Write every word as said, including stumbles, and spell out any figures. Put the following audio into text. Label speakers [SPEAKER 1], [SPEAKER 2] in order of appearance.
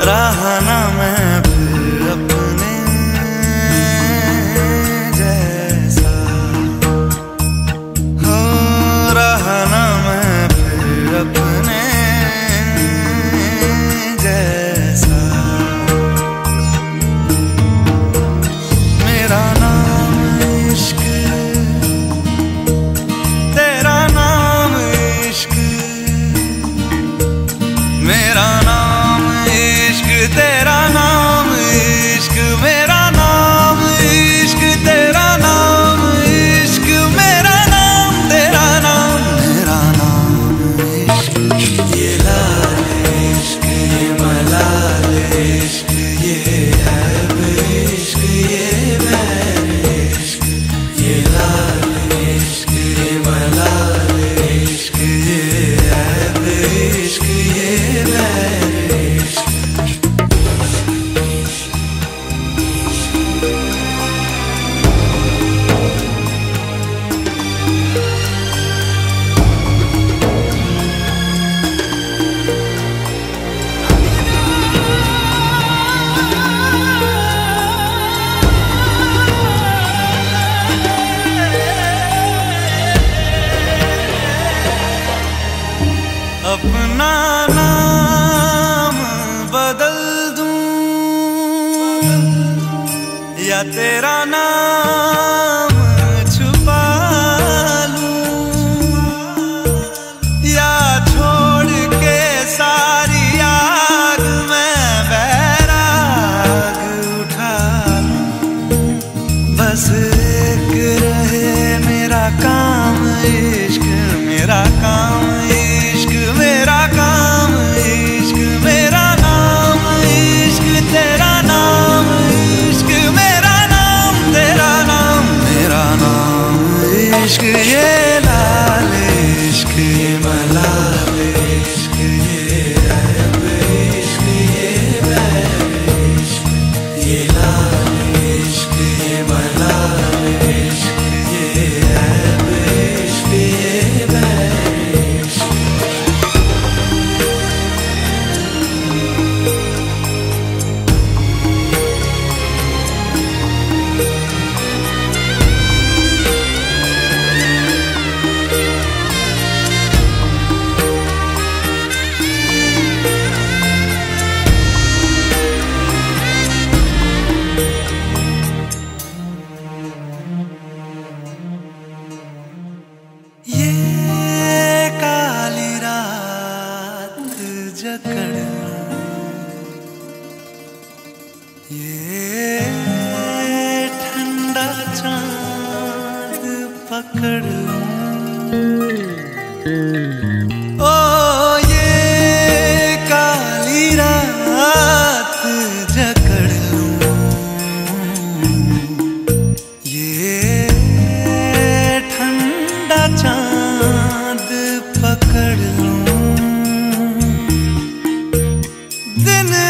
[SPEAKER 1] रहा ना मैं फिर अपने जैसा, हो रहा ना मैं फिर अपने जैसा। मेरा नाम इश्क, तेरा नाम इश्क, मेरा नाम इश्क, तेरा नाम इश्क, मेरा नाम इश्क, तेरा नाम इश्क, मेरा नाम तेरा नाम, मेरा नाम इश्क। ये लाल इश्क, ये मलाल इश्क, ये ऐब इश्क, ये बैर इश्क। ये लाल इश्क, ये मलाल इश्क, ये ऐब इश्क, ये बैर इश्क। अपना नाम बदल दूं या तेरा नाम छुपा लूं, या छोड़ के सारी आग मैं बैराग उठा लूं। बस एक रहे मेरा काम इश्क, मेरा काम इश्क, मेरा काम इश्क, मेरा नाम इश्क, तेरा नाम इश्क, मेरा नाम तेरा नाम, मेरा नाम इश्क। ये लाल इश्क, ये मलाल इश्क, ये ऐब इश्क, ये बैर इश्क। ये लाल इश्क, ये मलाल इश्क, ये ऐब इश्क, ये बैर इश्क। ये काली रात जकड़ लूं, ये ठंडा चांद पकड़ लूं, ओ ये काली रात जकड़ लूं, ये ठंडा चांद पकड़ लूं। दिन